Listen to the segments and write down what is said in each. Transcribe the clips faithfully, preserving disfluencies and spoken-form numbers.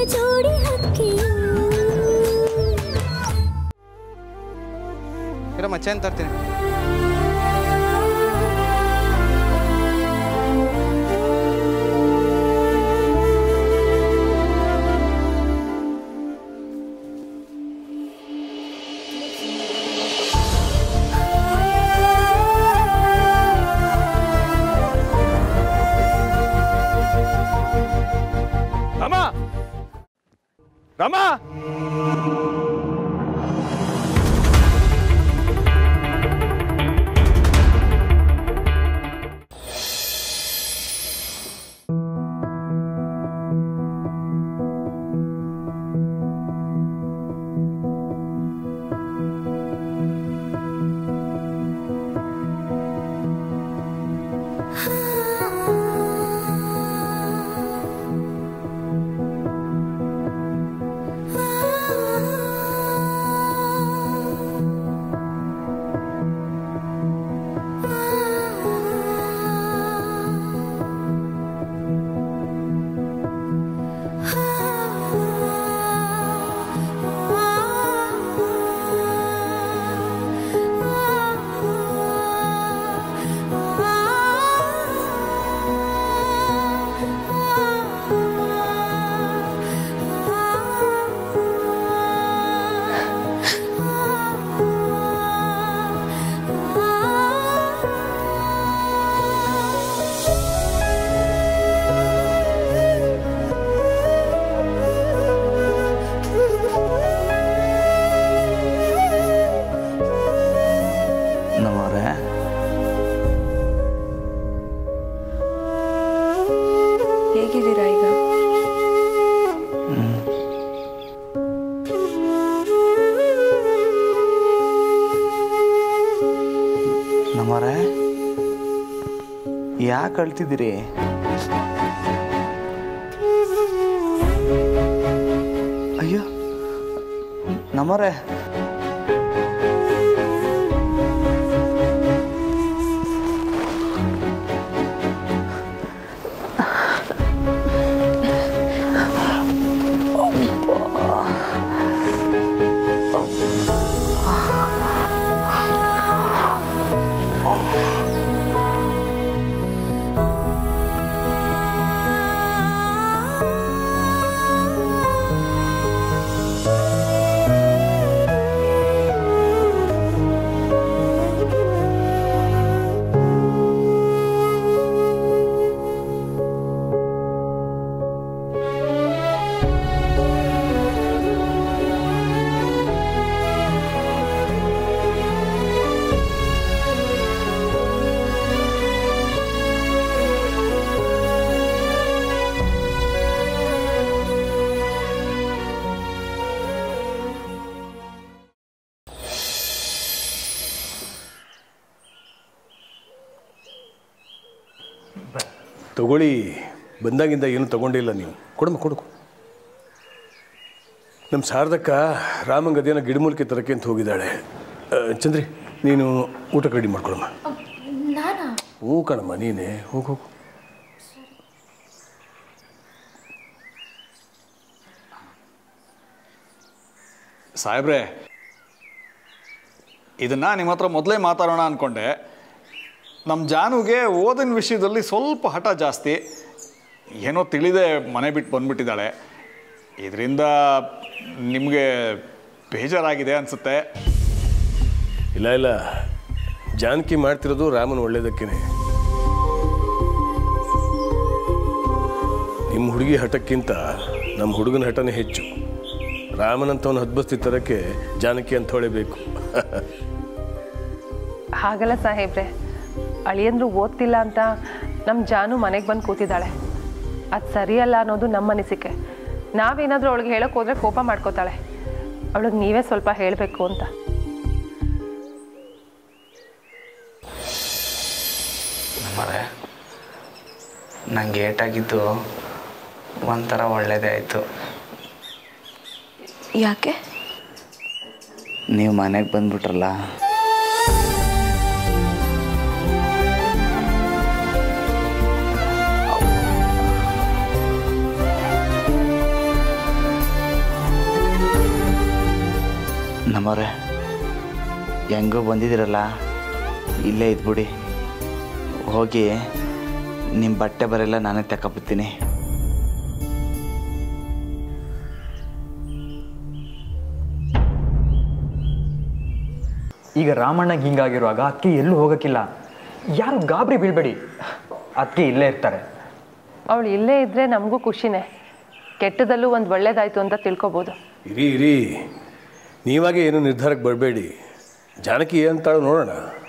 ಜೋಡಿ ಹಕ್ಕಿಯು ಇರಮ್ಮ ಚೇನ್ ತರ್ತೀನಿ. ರಾಮ ರಾಮ ಹೇಗಿದ್ದೀರಾ ಈಗ? ನಮ್ಮರೆ ಯಾಕೆ ಅಳ್ತಿದ್ದೀರಿ? ಅಯ್ಯೋ ನಮ್ಮರೆ ತಗೊಳ್ಳಿ. ಬಂದಾಗಿಂದ ಏನು ತಗೊಂಡಿಲ್ಲ ನೀವು. ಕೊಡಮ್ಮ ಕೊಡು. ನಮ್ಮ ಶಾರದಕ್ಕ ರಾಮಂಗೆ ಅದೇನೋ ಗಿಡಮೂಲಿಕೆ ತರಕ್ಕೆ ಅಂತ ಹೋಗಿದ್ದಾಳೆ. ಚಂದ್ರಿ ನೀನು ಊಟ ರೆಡಿ ಮಾಡ್ಕೊಳಮ್ಮ. ಹ್ಞೂ ಕಣಮ್ಮ, ನೀನೇ ಹೋಗು ಹೋಗು. ಸಾಹೇಬ್ರೆ, ಇದನ್ನು ನಿಮ್ಮ ಹತ್ರ ಮೊದಲೇ ಮಾತಾಡೋಣ ಅಂದ್ಕೊಂಡೆ. ನಮ್ಮ ಜಾನುಗೆ ಓದಿನ ವಿಷಯದಲ್ಲಿ ಸ್ವಲ್ಪ ಹಠ ಜಾಸ್ತಿ. ಏನೋ ತಿಳಿದೆ ಮನೆ ಬಿಟ್ಟು ಬಂದುಬಿಟ್ಟಿದ್ದಾಳೆ. ಇದರಿಂದ ನಿಮಗೆ ಬೇಜಾರಾಗಿದೆ ಅನಿಸುತ್ತೆ. ಇಲ್ಲ ಇಲ್ಲ, ಜಾನಕಿ ಮಾಡ್ತಿರೋದು ರಾಮನ ಒಳ್ಳೇದಕ್ಕೇನೆ. ನಿಮ್ಮ ಹುಡುಗಿ ಹಠಕ್ಕಿಂತ ನಮ್ಮ ಹುಡುಗನ ಹಠನೇ ಹೆಚ್ಚು. ರಾಮನಂತವನು ಹದ್ಬಸ್ತಿ ತರಕ್ಕೆ ಜಾನಕಿ ಅಂಥವಳೇ ಬೇಕು. ಹಾಗಲ್ಲ ಸಾಹೇಬ್ರೆ, ಅಳಿಯಂದ್ರು ಓದ್ತಿಲ್ಲ ಅಂತ ನಮ್ಮ ಜಾನು ಮನೆಗೆ ಬಂದು ಕೂತಿದ್ದಾಳೆ. ಅದು ಸರಿಯಲ್ಲ ಅನ್ನೋದು ನಮ್ಮ ಅನಿಸಿಕೆ. ನಾವೇನಾದರೂ ಅವಳಿಗೆ ಹೇಳೋಕೆ ಹೋದರೆ ಕೋಪ ಮಾಡ್ಕೋತಾಳೆ. ಅವಳಿಗೆ ನೀವೇ ಸ್ವಲ್ಪ ಹೇಳಬೇಕು ಅಂತ. ನಮ್ಮರೆ ನಂಗೆ ಏಟಾಗಿದ್ದು ಒಂಥರ ಒಳ್ಳೇದೇ ಆಯಿತು. ಯಾಕೆ? ನೀವು ಮನೆಗೆ ಬಂದ್ಬಿಟ್ರಲ್ಲ. ನಮ್ಮವ್ರೆ ಹೆಂಗೂ ಬಂದಿದ್ದೀರಲ್ಲ ಇಲ್ಲೇ ಇದ್ಬಿಡಿ. ಹೋಗಿ ನಿಮ್ಮ ಬಟ್ಟೆ ಬರೆಲ್ಲ ನಾನೇ ತಗೊಬರ್ತೀನಿ. ಈಗ ರಾಮಣ್ಣಗೆ ಹಿಂಗಾಗಿರುವಾಗ ಅದಕ್ಕೆ ಎಲ್ಲೂ ಹೋಗೋಕ್ಕಿಲ್ಲ. ಯಾರು ಗಾಬರಿ ಬೀಳ್ಬೇಡಿ, ಅದಕ್ಕೆ ಇಲ್ಲೇ ಇರ್ತಾರೆ. ಅವಳು ಇಲ್ಲೇ ಇದ್ದರೆ ನಮಗೂ ಖುಷಿನೇ. ಕೆಟ್ಟದಲ್ಲೂ ಒಂದು ಒಳ್ಳೇದಾಯಿತು ಅಂತ ತಿಳ್ಕೊಬೋದು. ಇರಿ ಇರಿ, ನೀವಾಗೆ ಏನು ನಿರ್ಧಾರಕ್ಕೆ ಬರಬೇಡಿ. ಜಾನಕಿ ಏನಂತಾಳು ನೋಡೋಣ.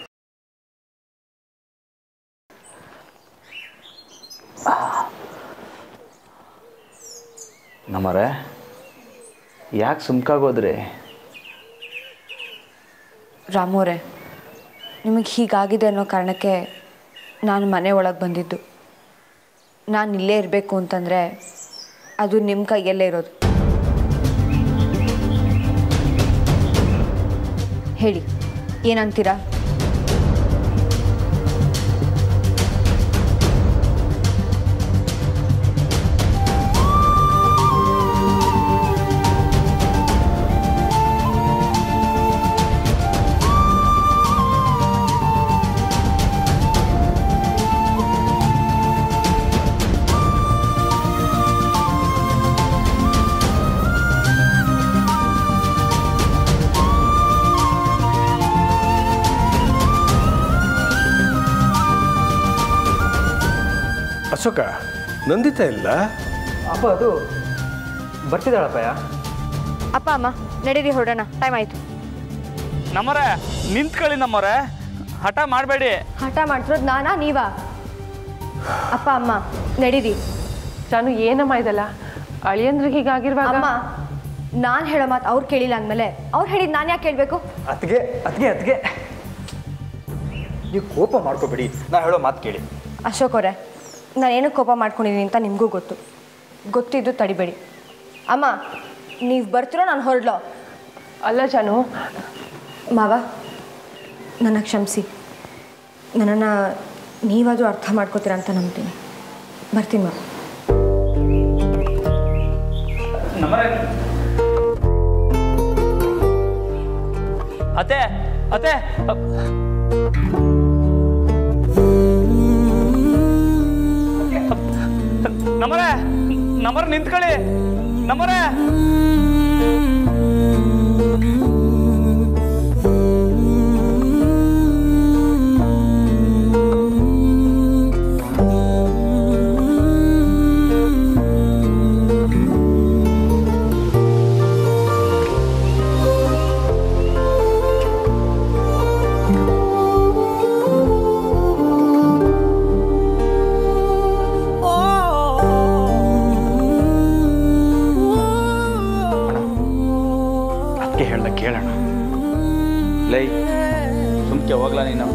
ನಮ್ಮರೆ ಯಾಕೆ ಸುಮ್ಕಾಗೋದ್ರಿ? ರಾಮೋರೆ, ನಿಮಗೆ ಹೀಗಾಗಿದೆ ಅನ್ನೋ ಕಾರಣಕ್ಕೆ ನಾನು ಮನೆ ಒಳಗೆ ಬಂದಿದ್ದು. ನಾನು ಇಲ್ಲೇ ಇರಬೇಕು ಅಂತಂದರೆ ಅದು ನಿಮ್ಮ ಕೈಯಲ್ಲೇ ಇರೋದು. ಹೇಳಿ, ಏನಂತೀರಾ? ಅಶೋಕ, ನಂದಿತಾ ಇಲ್ಲ? ಅಪ್ಪ ಅದು ಬರ್ತಿದ್ದಾಳಪ್ಪಯ್ಯ. ಅಪ್ಪ ಅಮ್ಮ ನಡೀರಿ, ಹೊರಡೋಣ, ಟೈಮ್ ಆಯಿತು. ನಮ್ಮರೆ ನಿಂತ್ಕೊಳ್ಳಿ. ನಮ್ಮರೆ ಹಠ ಮಾಡಬೇಡಿ. ಹಠ ಮಾಡ್ತಿರೋದು ನಾನಾ ನೀವಾ? ಅಪ್ಪ ಅಮ್ಮ ನಡೀರಿ. ನಾನು ಏನಮ್ಮ ಇದಲ್ಲ, ಅಳಿಯಂದ್ರಿಗೆ ಹೀಗಾಗಿರುವಾಗ ಅಮ್ಮ, ನಾನು ಹೇಳೋ ಮಾತು ಅವ್ರು ಕೇಳಿಲ್ಲ ಅಂದಮೇಲೆ ಅವ್ರು ಹೇಳಿದ್ದು ನಾನು ಯಾಕೆ ಕೇಳಬೇಕು? ಅತ್ತಿಗೆ ಅತ್ತಿಗೆ ಅತ್ತಿಗೆ ನೀವು ಕೋಪ ಮಾಡ್ಕೋಬೇಡಿ, ನಾ ಹೇಳೋ ಮಾತು ಕೇಳಿ. ಅಶೋಕ್ ಅವರೇ, ನಾನೇನು ಕೋಪ ಮಾಡ್ಕೊಂಡಿದ್ದೀನಿ ಅಂತ ನಿಮಗೂ ಗೊತ್ತು. ಗೊತ್ತಿದ್ದು ತಡಿಬೇಡಿ. ಅಮ್ಮ, ನೀವು ಬರ್ತಿರೋ ನಾನು ಹೊರಡ್ಲೋ? ಅಲ್ಲ ಜಾನು. ಮಾವ, ನನ್ನ ಕ್ಷಮಿಸಿ. ನನ್ನನ್ನು ನೀವಾದರೂ ಅರ್ಥ ಮಾಡ್ಕೋತೀರ ಅಂತ ನಂಬ್ತೀನಿ. ಬರ್ತೀನಿ ಮಾವ. ಅತ್ತೆ ಅತ್ತೆ ನಮ್ಮರೆ ನಮ್ಮರೆ ನಿಂತ್ಕೊಳ್ಳಿ. ನಮ್ಮರೆ ಕೇಳೋಣ. ಲೈ ಸುಮ್ಕೆ ಹೋಗ್ಲಾ ನೀನು?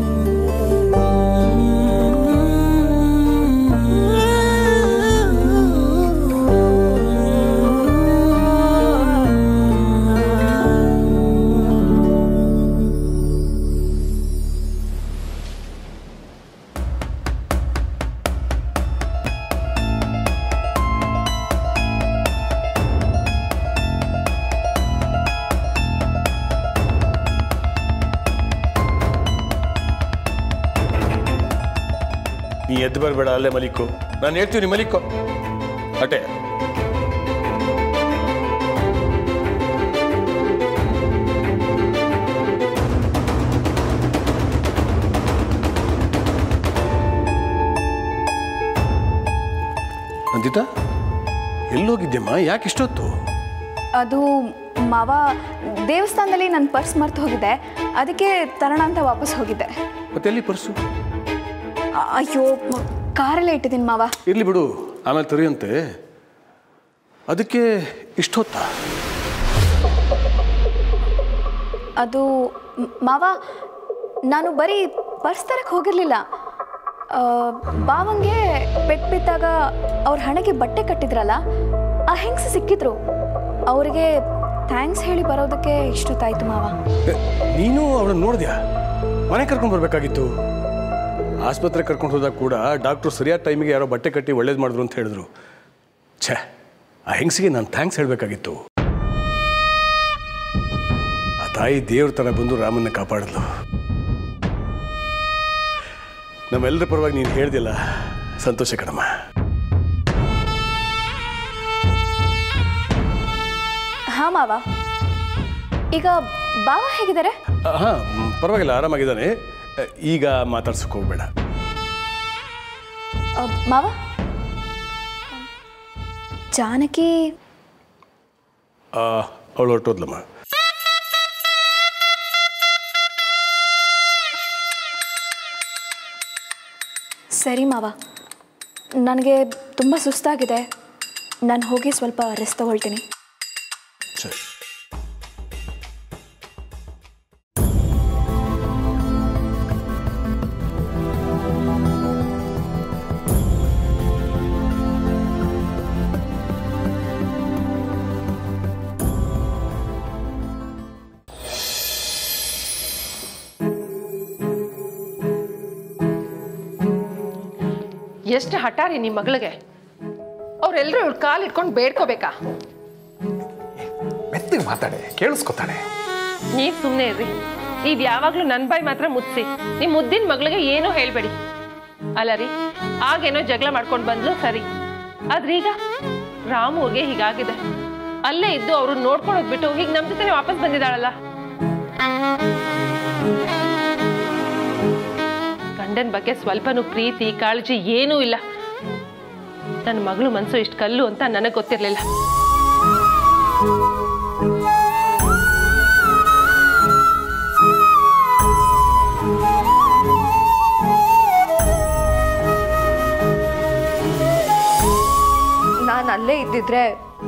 ನೀ ಎದ್ದು ಬರಬೇಡ, ಅಲ್ಲೇ ಮಲಿಕು. ನಾನು ಹೇಳ್ತೀನಿ ಮಲಿಕು. ಅಟೆ ನಂದಿತಾ, ಎಲ್ಲೋಗಿದ್ದೆಮ್ಮ? ಯಾಕೆ ಇಷ್ಟೊತ್ತು? ಅದು ಮಾವ, ದೇವಸ್ಥಾನದಲ್ಲಿ ನನ್ನ ಪರ್ಸ್ ಮರ್ತು ಹೋಗಿದೆ, ಅದಕ್ಕೆ ತರೋಣ ಅಂತ ವಾಪಸ್ ಹೋಗಿದ್ದೆ. ಮತ್ತೆ ಎಲ್ಲಿ ಪರ್ಸು? ಅಯ್ಯೋ, ಕಾರಲ್ಲೇ ಇಟ್ಟಿದ್ದೀನಿ ಮಾವ. ಇರ್ಲಿ ಬಿಡು, ಆಮೇಲೆ ತರಿಯಂತೆ. ಅದಕ್ಕೆ ಇಷ್ಟೊತ್ತ? ಅದು ಮಾವ, ನಾನು ಬರೀ ಪರ್ಸ್ ತರಕ್ಕೆ ಹೋಗಿರಲಿಲ್ಲ. ಬಾವಂಗೆ ಪೆಟ್ಟು ಬಿದ್ದಾಗ ಅವ್ರ ಹಣೆಗೆ ಬಟ್ಟೆ ಕಟ್ಟಿದ್ರಲ್ಲ, ಆ ಹೆಂಗಸ ಸಿಕ್ಕಿದ್ರು. ಅವರಿಗೆ ಥ್ಯಾಂಕ್ಸ್ ಹೇಳಿ ಬರೋದಕ್ಕೆ ಇಷ್ಟೊತ್ತಾಯ್ತು ಮಾವ. ನೀನು ಅವಳನ್ನು ನೋಡಿದ್ಯಾ? ಮನೆ ಕರ್ಕೊಂಡು ಬರಬೇಕಾಗಿತ್ತು. ಆಸ್ಪತ್ರೆ ಕರ್ಕೊಂಡು ಹೋದಾಗ ಕೂಡ ಡಾಕ್ಟ್ರು ಸರಿಯಾದ ಟೈಮಿಗೆ ಯಾರೋ ಬಟ್ಟೆ ಕಟ್ಟಿ ಒಳ್ಳೇದು ಮಾಡಿದ್ರು ಅಂತ ಹೇಳಿದ್ರು. ಛೇ, ಆ ಹೆಂಗಸಿಗೆ ನಾನು ಥ್ಯಾಂಕ್ಸ್ ಹೇಳಬೇಕಾಗಿತ್ತು. ತಾಯಿ ದೇವ್ರ ಥರ ಬಂದು ರಾಮನ್ನ ಕಾಪಾಡಿದ್ಲು. ನಮ್ಮೆಲ್ಲರ ಪರವಾಗಿ ನೀನು ಹೇಳ್ದಿಲ್ಲ, ಸಂತೋಷ ಕಣಮ್ಮ. ಹಾಂ ಮಾವ, ಈಗ ಬಾವ ಹೇಗಿದ್ದಾರೆ? ಹಾಂ, ಪರವಾಗಿಲ್ಲ, ಆರಾಮಾಗಿದ್ದಾನೆ. ಈಗ ಮಾತಾಡ್ಸೋಕೆ ಹೋಗ್ಬೇಡ. ಮಾವ, ಜಾನಕಿ ಅವಳು ಹೊರಟೋದ್ಲಮ್ಮ. ಸರಿ ಮಾವ, ನನಗೆ ತುಂಬ ಸುಸ್ತಾಗಿದೆ. ನಾನು ಹೋಗಿ ಸ್ವಲ್ಪ ರೆಸ್ಟ್ ತಗೊಳ್ತೀನಿ. ಸರಿ. ಎಷ್ಟು ಹಠಾರಿ ನಿಮ್ಮ ಮಗಳಿಗೆ. ಅವ್ರೆಲ್ಲರೂ ಇವಳು ಕಾಲು ಇಟ್ಕೊಂಡು ಬೇಡ್ಕೋಬೇಕಾ? ಮೆತ್ತಿಗೆ ಮಾತಾಡೆ, ಕೇಳಿಸ್ಕೊತಾಳೆ. ನೀವ್ ಸುಮ್ಮನೆ ಇರ್ರಿ. ಇದು ಯಾವಾಗ್ಲೂ ನನ್ನ ಬಾಯಿ ಮಾತ್ರ ಮುಚ್ಚಿಸಿ. ನಿಮ್ಮ ಮುದ್ದಿನ ಮಗಳಿಗೆ ಏನೂ ಹೇಳ್ಬೇಡಿ. ಅಲ್ಲ ರೀ, ಆಗೇನೋ ಜಗಳ ಮಾಡ್ಕೊಂಡು ಬಂದ್ಲು ಸರಿ, ಆದ್ರೀಗ ರಾಮುಗೆ ಹೀಗಾಗಿದೆ. ಅಲ್ಲೇ ಇದ್ದು ಅವರು ನೋಡ್ಕೊಳ್ಳೋದು ಬಿಟ್ಟು ಹೀಗೆ ನಮ್ಮ ಜೊತೆ ವಾಪಸ್ ಬಂದಿದ್ದಾಳಲ್ಲ. ಗಂಡನ ಬಗ್ಗೆ ಸ್ವಲ್ಪನೂ ಪ್ರೀತಿ ಕಾಳಜಿ ಏನೂ ಇಲ್ಲ. ನನ್ನ ಮಗಳು ಮನಸ್ಸು ಇಷ್ಟು ಕಲ್ಲು ಅಂತ ನನಗೆ ಗೊತ್ತಿರಲಿಲ್ಲ. ನಾನು ಅಲ್ಲೇ ಇದ್ದಿದ್ರೆ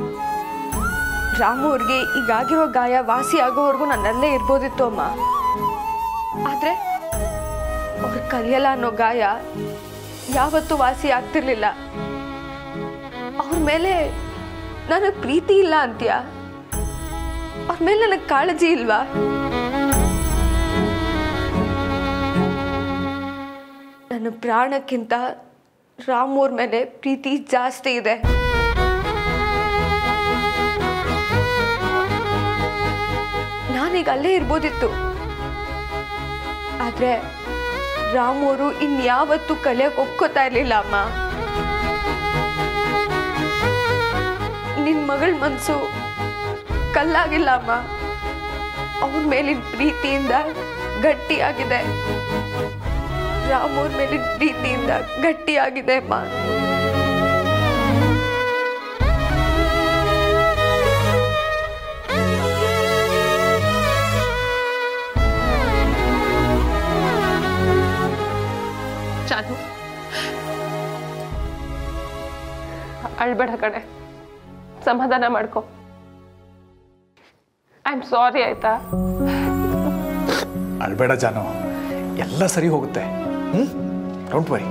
ರಾಮು ಅವ್ರಿಗೆ ಈಗಾಗಿರೋ ಗಾಯ ವಾಸಿ ಆಗೋವರೆಗೂ ನಾನು ಅಲ್ಲೇ ಇರ್ಬೋದಿತ್ತು ಅಮ್ಮ. ಆದರೆ ಅವ್ರು ಕಲಿಯಲ್ಲ ಅನ್ನೋ ಗಾಯ ಯಾವತ್ತೂ ವಾಸಿ ಆಗ್ತಿರ್ಲಿಲ್ಲ. ಅವ್ರ ಮೇಲೆ ನನಗೆ ಪ್ರೀತಿ ಇಲ್ಲ ಅಂತೀಯ? ಅವ್ರ ಮೇಲೆ ನನಗೆ ಕಾಳಜಿ ಇಲ್ವಾ? ನನ್ನ ಪ್ರಾಣಕ್ಕಿಂತ ರಾಮು ಅವ್ರ ಮೇಲೆ ಪ್ರೀತಿ ಜಾಸ್ತಿ ಇದೆ. ನಾನೀಗ ಅಲ್ಲೇ ಇರ್ಬೋದಿತ್ತು. ಆದ್ರೆ ರಾಮು ಅವರು ಇನ್ಯಾವತ್ತೂ ಕಲಿಯಕ್ಕೆ ಒಪ್ಕೋತಾ ಇರ್ಲಿಲ್ಲ ಅಮ್ಮ. ನಿನ್ ಮಗಳ ಮನ್ಸು ಕಲ್ಲಾಗಿಲ್ಲ ಅಮ್ಮ, ಅವ್ರ ಮೇಲಿನ ಪ್ರೀತಿಯಿಂದ ಗಟ್ಟಿಯಾಗಿದೆ. ರಾಮು ಅವ್ರ ಮೇಲಿನ ಪ್ರೀತಿಯಿಂದ ಗಟ್ಟಿಯಾಗಿದೆ ಅಮ್ಮ. ಚಾನು, ಅಳ್ಬೇಡ ಕಣೆ, ಸಮಾಧಾನ ಮಾಡ್ಕೊ. ಐ ಆಮ್ ಸಾರಿ ಆಯ್ತಾ? ಅಳ್ಬೇಡ ಜಾನು, ಎಲ್ಲ ಸರಿ ಹೋಗುತ್ತೆ. Hmm, don't worry.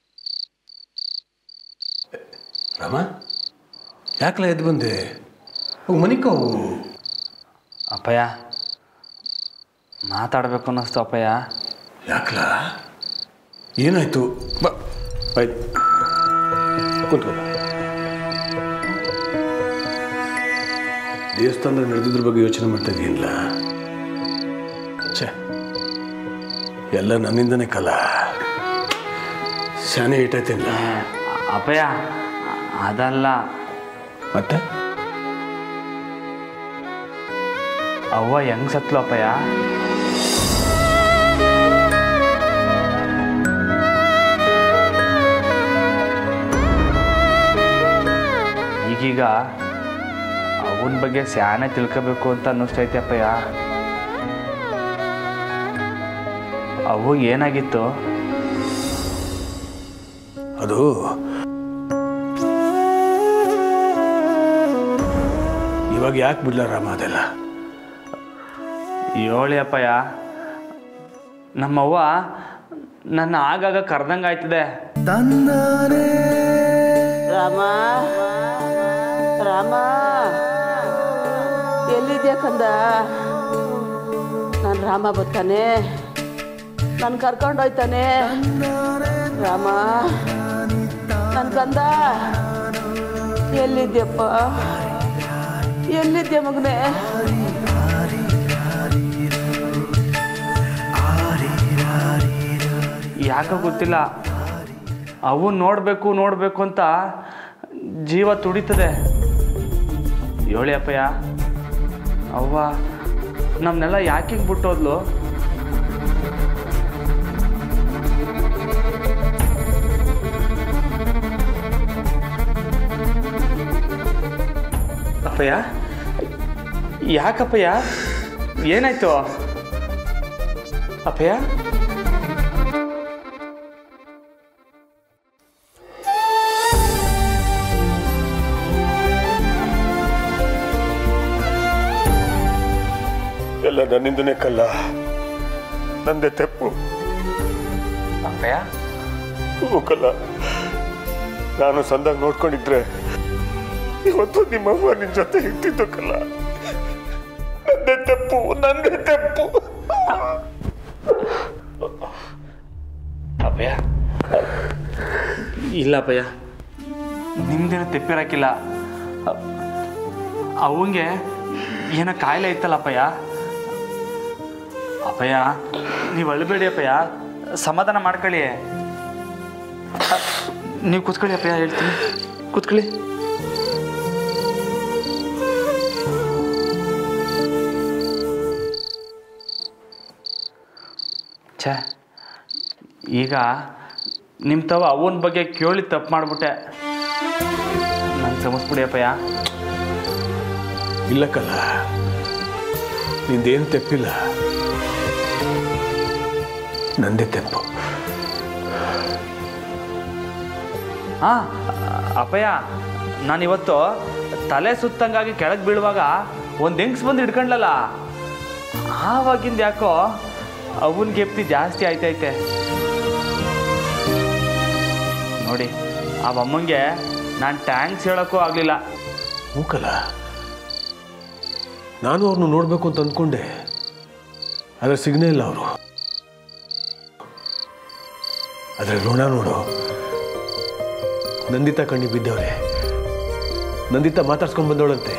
ರಾಮ, ಯಾಕಲ ಎದ್ದು ಬಂದೆ? ಮನಿಕೋ ಅಪ್ಪಯ್ಯ ಮಾತಾಡಬೇಕು ಅನ್ನಿಸ್ತು ಅಪ್ಪಯ್ಯ. ಯಾಕಲ ಏನಾಯ್ತು? ಬಾ ಆಯ್ತು ಕೂತ್ಕೋ. ದೇವಸ್ಥಾನದಾಗ ನಡೆದಿದ್ರ ಬಗ್ಗೆ ಯೋಚನೆ ಮಾಡ್ತಾ ಇದೀನಿಲ್ಲ. ಛೇ, ಎಲ್ಲ ನನ್ನಿಂದನೇ ಕಲ. ಶಾನೆ ಇಟ್ಟೈತಿಲ್ಲ ಅಪ್ಪಯ್ಯ, ಅದಲ್ಲ. ಮತ್ತೆ ಅವ್ವ ಹೆಂಗ್ ಸತ್ಲು ಅಪ್ಪಯ್ಯ? ಈಗೀಗ ಅವನ ಬಗ್ಗೆ ಸ್ಯಾನೆ ತಿಳ್ಕೋಬೇಕು ಅಂತ ಅನ್ನಿಸ್ತೈತೆ ಅಪ್ಪಯ್ಯ. ಅವು ಏನಾಗಿತ್ತು? ಅದು ಇವಾಗ ಯಾಕೆ ಬಿಡ್ಲ ರಾಮ ಅದೆಲ್ಲ? ಹೇಳಿ ಅಪ್ಪಯ್ಯ. ನಮ್ಮವ್ವ ನನ್ನ ಆಗಾಗ ಕರ್ದಂಗೆ ಆಯ್ತದೆ. ರಾಮ ರಾಮ ಎಲ್ಲಿದ್ಯಾ ಕಂದ? ನಾನು ರಾಮ ಬರ್ತಾನೆ, ನಾನು ಕರ್ಕೊಂಡೋಯ್ತಾನೆ. ರಾಮ ನನ್ನ ಕಂದ ಎಲ್ಲಿದ್ಯಪ್ಪ? ಎಲ್ಲಿದ್ಯಾ ಮಗನೇ? ಯಾಕೆ ಗೊತ್ತಿಲ್ಲ, ಅವು ನೋಡಬೇಕು ನೋಡಬೇಕು ಅಂತ ಜೀವ ತುಡಿತದೆ. ಹೇಳಿ ಅಪ್ಪಯ್ಯ, ಅವ್ವ ನಮ್ಮನ್ನೆಲ್ಲ ಯಾಕೆ ಬಿಟ್ಟೋದ್ಲು? ಅಪ್ಪಯ್ಯ ಯಾಕಪ್ಪಯ್ಯ? ಏನಾಯ್ತು ಅಪ್ಪಯ್ಯ? ಎಲ್ಲ ನನ್ನಿಂದನೇ ಕಲ್ಲ, ನಂದೇ ತೆಪ್ಪು. ಅಪ್ಪಯ್ಯ ಕಲ್ಲ, ನಾನು ಸಂದಾಗ ನೋಡ್ಕೊಂಡಿದ್ರೆ ಇವತ್ತು ನಿಮ್ಮವ್ವ ನಿನ್ ಜೊತೆ ಇರ್ತಿದ್ದು ಕಲ್ಲ. ನಂದೇ ತೆಪ್ಪು, ನಂದೇ ತೆಪ್ಪು. ಅಪ್ಪಯ್ಯ ಇಲ್ಲ ಅಪ್ಪಯ್ಯ, ನಿಮ್ದೇನು ತೆಪ್ಪಿರಕ್ಕಿಲ್ಲ. ಅವಂಗೆ ಏನೋ ಕಾಯಿಲೆ ಇತ್ತಲ್ಲ ಅಪ್ಪಯ್ಯ. ಅಪ್ಪಯ್ಯ ನೀವು ಅಳಬೇಡಿ ಅಪ್ಪಯ್ಯ, ಸಮಾಧಾನ ಮಾಡ್ಕೊಳ್ಳಿ. ನೀವು ಕೂತ್ಕೊಳ್ಳಿ ಅಪ್ಪಯ್ಯ, ಹೇಳ್ತೀನಿ ಕೂತ್ಕೊಳ್ಳಿ. ಛೇ, ಈಗ ನಿಮ್ಮ ತವ ಅವನ ಬಗ್ಗೆ ಕೇಳಿ ತಪ್ಪು ಮಾಡಿಬಿಟ್ಟೆ. ನಂಗೆ ಕ್ಷಮಿಸ್ಬಿಡಿ ಅಪ್ಪಯ್ಯ. ಇಲ್ಲ ಕಲ್ಲ, ನಿಂದೇನು ತೆಪ್ಪಿಲ್ಲ, ನಂದೇ ತೆಪ್ಪು. ಹಾಂ ಅಪ್ಪಯ್ಯ, ನಾನಿವತ್ತು ತಲೆ ಸುತ್ತಂಗಾಗಿ ಕೆಳಗೆ ಬೀಳುವಾಗ ಒಂದು ಹೆಂಗ್ಸ್ ಬಂದು ಹಿಡ್ಕೊಂಡ್ಲಲ್ಲ, ಆವಾಗಿಂದ ಯಾಕೋ ಅವನ ಗೆಪ್ತಿ ಜಾಸ್ತಿ ಆಯ್ತೈತೆ ನೋಡಿ. ಆ ಅಮ್ಮಂಗೆ ನಾನು ಟ್ಯಾಂಕ್ಸ್ ಹೇಳೋಕ್ಕೂ ಆಗಲಿಲ್ಲ. ಮೂಕಲ್ಲ, ನಾನು ಅವ್ರನ್ನ ನೋಡಬೇಕು ಅಂತ ಅಂದ್ಕೊಂಡೆ, ಆದರೆ ಸಿಗ್ನೇ ಇಲ್ಲ ಅವರು. ಆದರೆ ಋಣ ನೋಡು, ನಂದಿತಾ ಕಣ್ಣಿ ಬಿದ್ದವ್ರೆ. ನಂದಿತಾ ಮಾತಾಡ್ಸ್ಕೊಂಡು ಬಂದವಳಂತೆ.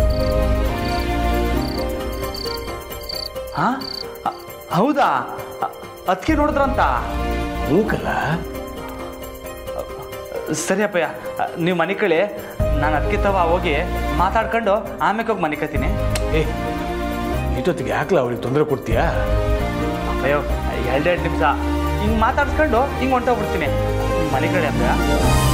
ಹಾಂ ಹೌದಾ? ಅದಕ್ಕೆ ನೋಡಿದ್ರಂತ? ಮೂಕಲ್ಲ. ಸರಿ ಅಪ್ಪಯ್ಯ, ನೀವು ಮನೆ ಕಳಿ, ನಾನು ಅದಕ್ಕೆ ತವ ಹೋಗಿ ಮಾತಾಡ್ಕೊಂಡು ಆಮೇಲೆ ಹೋಗಿ ಮನೆ ಕತ್ತೀನಿ. ಏ, ಇಷ್ಟೊತ್ತಿಗೆ ಯಾಕಲ ಅವ್ರಿಗೆ ತೊಂದರೆ ಕೊಡ್ತೀಯಾ? ಅಪ್ಪಯ್ಯೋ ಎರಡೆರಡು ನಿಮಿಷ ಹಿಂಗೆ ಮಾತಾಡ್ಸ್ಕೊಂಡು ಹಿಂಗೆ ಹೊಂಟೋಗ್ಬಿಡ್ತೀನಿ. ಮನೆ ಕಡೆ ಅಪ್ಪಯ್ಯ.